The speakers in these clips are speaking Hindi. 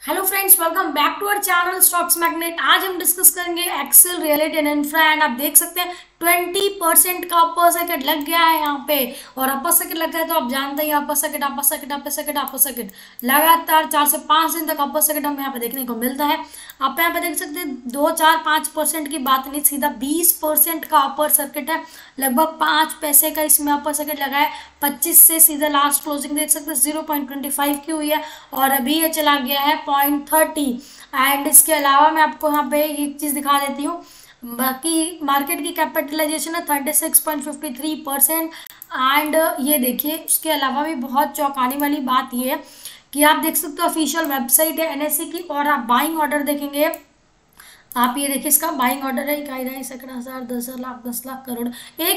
Hello friends, welcome back to our channel stocks magnet. आज हम डिस्कस करेंगे Excel, realty and infra. And आप देख सकते हैं 20% का अपर सर्किट लग गया है यहाँ पे। और अपर सर्किट लग गया है तो आप जानते हैं upper circuit upper circuit upper circuit upper circuit लगातार 4 से 5 दिन तक अपर सर्किट हमें यहाँ पे देखने को मिलता है। आप यहाँ पे देख सकते हैं 2-4-5% की बात नहीं, सीधा 20% का अपर सर्किट है। लगभग 5 पैसे का इसमें अपर सर्किट लगा है। 25 से सीधा लास्ट क्लोजिंग देख सकते हैं 0.25 की हुई है और अभी ये चला गया है 0.30। एंड इसके अलावा मैं आपको यहाँ पे एक चीज़ दिखा देती हूँ। बाकी मार्केट की कैपिटलाइजेशन है 36.53%। एंड ये देखिए, उसके अलावा भी बहुत चौंकाने वाली बात ये है कि आप देख सकते हो ऑफिशियल वेबसाइट है एनएससी की, और आप बाइंग ऑर्डर देखेंगे। आप ये देखिए, इसका बाइंग ऑर्डर है 1,00,000, 10,00,000, 10 लाख, करोड़।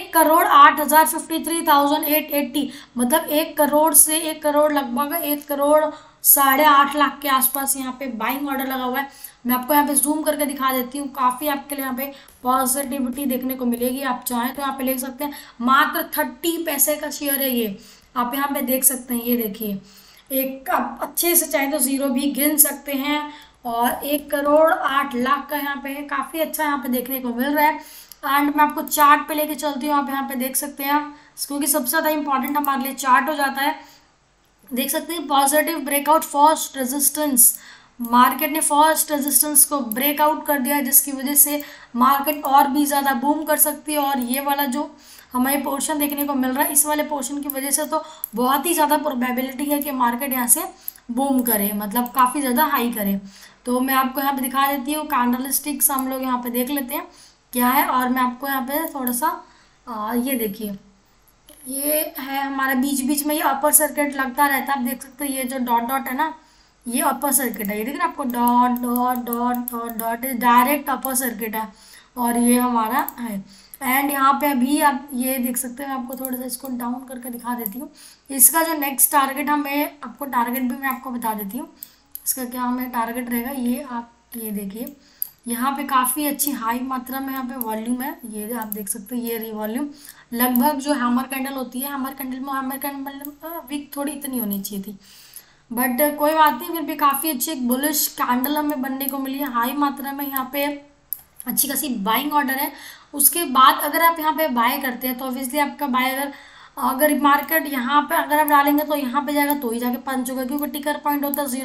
1,08,53,880, मतलब 1 करोड़ से 1 करोड़, लगभग 1 करोड़ 8.5 लाख के आसपास यहाँ पे बाइंग ऑर्डर लगा हुआ है। मैं आपको यहाँ पे जूम करके दिखा देती हूँ। काफ़ी आपके लिए यहाँ पे पॉजिटिविटी देखने को मिलेगी। आप चाहें तो यहाँ पे ले सकते हैं। मात्र 30 पैसे का शेयर है ये, आप यहाँ पे देख सकते हैं। ये देखिए, एक आप अच्छे से चाहे तो जीरो भी गिन सकते हैं। और 1 करोड़ 8 लाख का यहाँ पे है। काफ़ी अच्छा यहाँ पे देखने को मिल रहा है। एंड मैं आपको चार्ट पे लेके चलती हूँ। आप यहाँ पे देख सकते हैं, क्योंकि सबसे ज़्यादा इंपॉर्टेंट हमारे लिए चार्ट हो जाता है। देख सकते हैं positive breakout, first resistance. Market ने फर्स्ट रेजिस्टेंस को ब्रेकआउट कर दिया, जिसकी वजह से मार्केट और भी ज़्यादा बूम कर सकती है। और ये वाला जो हमें पोर्शन देखने को मिल रहा है, इस वाले पोर्शन की वजह से तो बहुत ही ज़्यादा प्रोबेबिलिटी है कि मार्केट यहाँ से बूम करे, मतलब काफ़ी ज़्यादा हाई करे। तो मैं आपको यहाँ पे दिखा देती हूँ कैंडल स्टिक्स, हम लोग यहाँ पे देख लेते हैं क्या है। और मैं आपको यहाँ पे थोड़ा सा ये देखिए, ये है हमारा बीच बीच में ये अपर सर्किट लगता रहता है। आप देख सकते हो ये जो डॉट डॉट है ना, ये अपर सर्किट है। ये देखिए ना, आपको dot dot dot dot dot direct upper circuit है और ये हमारा है। एंड यहाँ पे अभी आप ये देख सकते हैं। मैं आपको थोड़ा सा इसको डाउन करके दिखा देती हूँ। इसका जो नेक्स्ट टारगेट हमें, आपको टारगेट भी मैं आपको बता देती हूँ इसका क्या हमें टारगेट रहेगा। ये आप ये देखिए, यहाँ पे काफ़ी अच्छी हाई मात्रा में यहाँ पे वॉल्यूम है। ये आप देख सकते हैं, ये वॉल्यूम लगभग जो हैमर कैंडल होती है, हैमर कैंडल वीक थोड़ी इतनी होनी चाहिए थी, बट कोई बात नहीं। फिर भी काफ़ी अच्छी एक बुलिश कैंडल हमें बनने को मिली है। हाई मात्रा में यहाँ पे अच्छी खासी बाइंग ऑर्डर है। उसके बाद अगर आप यहाँ पे बाय करते हैं तो ऑब्वियसली आपका बाय अगर मार्केट यहाँ पे अगर आप डालेंगे तो यहाँ पे जाएगा तो ही जाके पंच होगा, क्योंकि टिकर पॉइंट होता है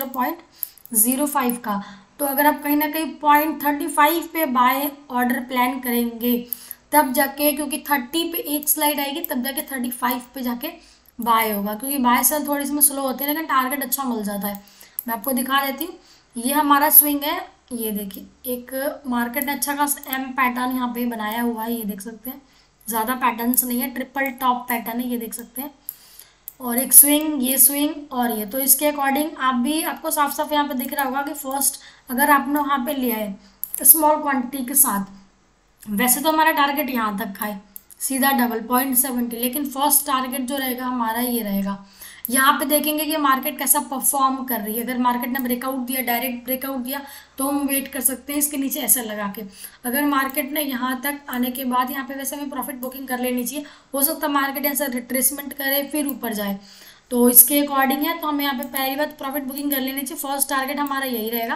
0.05 का। तो अगर आप कहीं ना कहीं 0.35 पे बाय ऑर्डर प्लान करेंगे तब जाके, क्योंकि 30 पे एक स्लाइड आएगी तब जाके 35 पे जाके बाय होगा, क्योंकि बाय सेल थोड़ी इसमें स्लो होते हैं लेकिन टारगेट अच्छा मिल जाता है। मैं आपको दिखा देती हूँ, ये हमारा स्विंग है। ये देखिए, एक मार्केट ने अच्छा खासा एम पैटर्न यहाँ पे बनाया हुआ है। ये देख सकते हैं, ज़्यादा पैटर्न्स नहीं है, ट्रिपल टॉप पैटर्न है, ये देख सकते हैं। और एक स्विंग, ये स्विंग और ये, तो इसके अकॉर्डिंग आप भी, आपको साफ साफ यहाँ पे दिख रहा होगा कि फर्स्ट अगर आपने वहाँ पे लिया है स्मॉल क्वांटिटी के साथ, वैसे तो हमारा टारगेट यहाँ तक का है सीधा डबल 0.70, लेकिन फर्स्ट टारगेट जो रहेगा हमारा ये रहेगा। यहाँ पे देखेंगे कि मार्केट कैसा परफॉर्म कर रही है। अगर मार्केट ने ब्रेकआउट दिया, डायरेक्ट ब्रेकआउट दिया, तो हम वेट कर सकते हैं इसके नीचे ऐसा लगा के। अगर मार्केट ने यहाँ तक आने के बाद यहाँ पे वैसे हमें प्रॉफिट बुकिंग कर लेनी चाहिए। हो सकता है मार्केट ऐसा रिट्रेसमेंट करे फिर ऊपर जाए, तो इसके अकॉर्डिंग है। तो हमें यहाँ पे पहली बात प्रॉफिट बुकिंग कर लेनी चाहिए। फर्स्ट टारगेट हमारा यही रहेगा,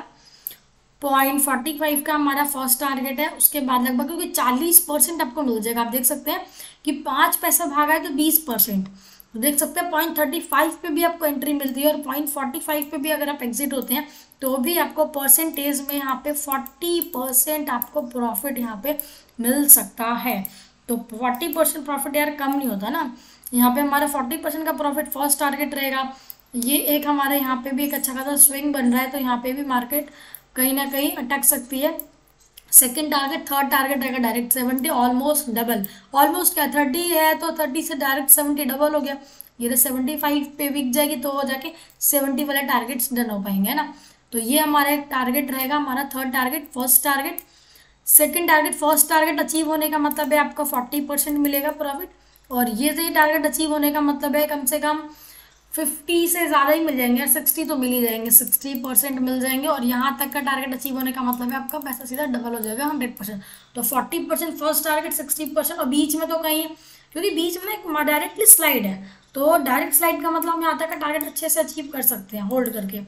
0.45 का हमारा फर्स्ट टारगेट है। उसके बाद लगभग, क्योंकि 40% आपको मिल जाएगा। आप देख सकते हैं कि 5 पैसा भागा है तो 20%, तो देख सकते हैं 0.35 पे भी आपको एंट्री मिलती है और 0.45 पे भी अगर आप एग्जिट होते हैं तो भी आपको परसेंटेज में यहाँ पे 40% आपको प्रॉफिट यहाँ पे मिल सकता है। तो 40% प्रॉफिट यार कम नहीं होता ना। यहाँ पे हमारा 40% का प्रॉफिट फर्स्ट टारगेट रहेगा। ये एक हमारे यहाँ पे भी एक अच्छा खासा स्विंग बन रहा है, तो यहाँ पे भी मार्केट कहीं ना कहीं अटक सकती है। सेकंड टारगेट, थर्ड टारगेट रहेगा डायरेक्ट 70, ऑलमोस्ट डबल। ऑलमोस्ट क्या 30 है तो 30 से डायरेक्ट 70 डबल हो गया। ये 75 पे बिक जाएगी तो हो जाके 70 वाले टारगेट्स डन हो पाएंगे, है ना। तो ये हमारा एक टारगेट रहेगा, हमारा third target. First target, second target, first target achieve होने का मतलब है आपका 40% मिलेगा प्रॉफिट, और ये टारगेट अचीव होने का मतलब है कम से कम 50 से ज़्यादा ही मिल जाएंगे, 60 तो मिल ही जाएंगे, 60% मिल जाएंगे। और यहाँ तक का टारगेट अचीव होने का मतलब है आपका पैसा सीधा डबल हो जाएगा 100%। तो 40% फर्स्ट टारगेट, 60%, और बीच में तो कहीं, क्योंकि बीच में एक डायरेक्टली स्लाइड है, तो डायरेक्ट स्लाइड का मतलब हम यहाँ तक का टारगेट अच्छे से अचीव कर सकते हैं होल्ड करके।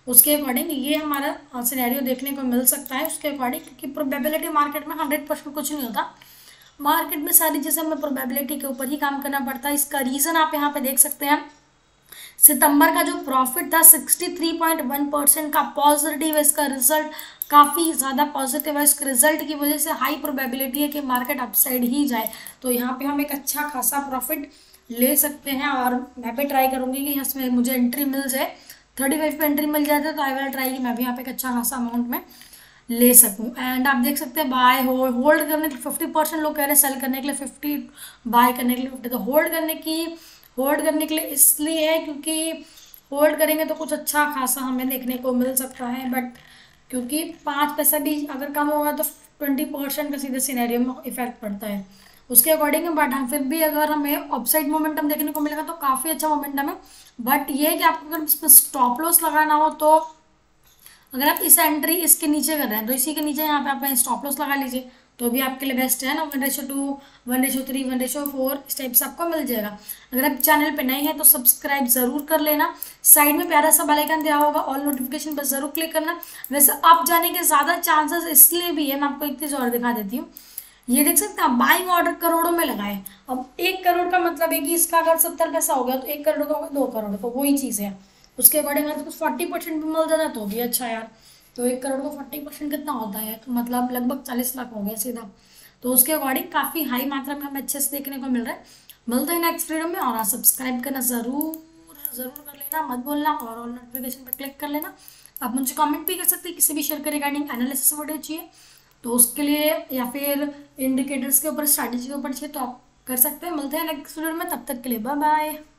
उसके अकॉर्डिंग ये हमारा सिनेरियो देखने को मिल सकता है उसके अकॉर्डिंग, क्योंकि प्रोबेबिलिटी मार्केट में 100% कुछ नहीं होता। मार्केट में सारी चीज़ें हमें प्रोबेबिलिटी के ऊपर ही काम करना पड़ता है। इसका रीज़न आप यहाँ पे देख सकते हैं, सितंबर का जो प्रॉफिट था 63.1% का पॉजिटिव है। इसका रिजल्ट काफ़ी ज़्यादा पॉजिटिव है। इस रिजल्ट की वजह से हाई प्रोबेबिलिटी है कि मार्केट अपसाइड ही जाए, तो यहाँ पे हम एक अच्छा खासा प्रॉफिट ले सकते हैं। और मैं भी ट्राई करूँगी कि इसमें मुझे एंट्री मिल जाए, 35 पे एंट्री मिल जाता है तो आई विल ट्राई कि मैं भी यहाँ पे एक अच्छा खासा अमाउंट में ले सकूं। एंड आप देख सकते हैं बाय होल्ड करने के लिए 50% लोग कह रहे हैं, सेल करने के लिए 50, बाय करने के लिए 50। तो होल्ड करने के लिए इसलिए है क्योंकि होल्ड करेंगे तो कुछ अच्छा खासा हमें देखने को मिल सकता है, बट क्योंकि 5 पैसा भी अगर कम होगा तो 20% का सीधे सिनेरियो में इफेक्ट पड़ता है उसके अकॉर्डिंग। बट हम फिर भी अगर हमें अपसाइड मोमेंटम देखने को मिलेगा तो काफ़ी अच्छा मोमेंटम है। बट ये है कि आपको अगर इसमें स्टॉप लॉस लगाना हो तो अगर आप इस एंट्री इसके नीचे कर रहे हैं तो इसी के नीचे यहाँ पे आप स्टॉप लॉस लगा लीजिए, तो भी आपके लिए बेस्ट है ना। 1:2, 1:3, 1:4 इस टाइप से आपको मिल जाएगा। अगर आप चैनल पे नए हैं तो सब्सक्राइब जरूर कर लेना। साइड में प्यारा सा बेल आइकन दिया होगा, ऑल नोटिफिकेशन पर जरूर क्लिक करना। वैसे अब जाने के ज़्यादा चांसेस इसलिए भी है, मैं आपको एक चीज़ और दिखा देती हूँ। ये देख सकते हैं बाइंग ऑर्डर करोड़ों में लगाए। अब 1 करोड़ का मतलब है कि इसका अगर 70 पैसा हो गया तो 1 करोड़ का होगा 2 करोड़, तो वही चीज़ है। उसके अकॉर्डिंग अगर कुछ 40% भी मिल जाता तो भी अच्छा यार। तो 1 करोड़ को 40% कितना होता है, तो मतलब लगभग 40 लाख हो गया सीधा। तो उसके अकॉर्डिंग काफ़ी हाई मात्रा में हमें अच्छे से देखने को मिल रहा है। मिलते हैं नेक्स्ट वीडियो में, और सब्सक्राइब करना ज़रूर कर लेना, मत बोलना, और ऑल नोटिफिकेशन पर क्लिक कर लेना। आप मुझे कमेंट भी कर सकते हैं किसी भी शेयर के रिगार्डिंग एनालिसिस वीडियो चाहिए तो उसके लिए, या फिर इंडिकेटर्स के ऊपर, स्ट्रैटेजी के ऊपर चाहिए तो आप कर सकते हैं। मिलते हैं नेक्स्ट वीडियो में, तब तक के लिए बाय बाय।